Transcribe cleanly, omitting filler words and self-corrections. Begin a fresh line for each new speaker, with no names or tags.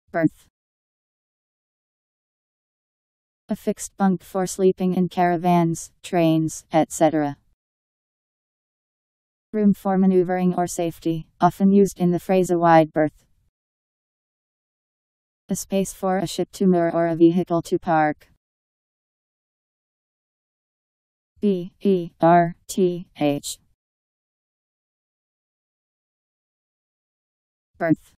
Berth. A fixed bunk for sleeping in caravans, trains, etc. Room for maneuvering or safety, often used in the phrase a wide berth. A space for a ship to moor or a vehicle to park. B-E-R-T-H. Berth.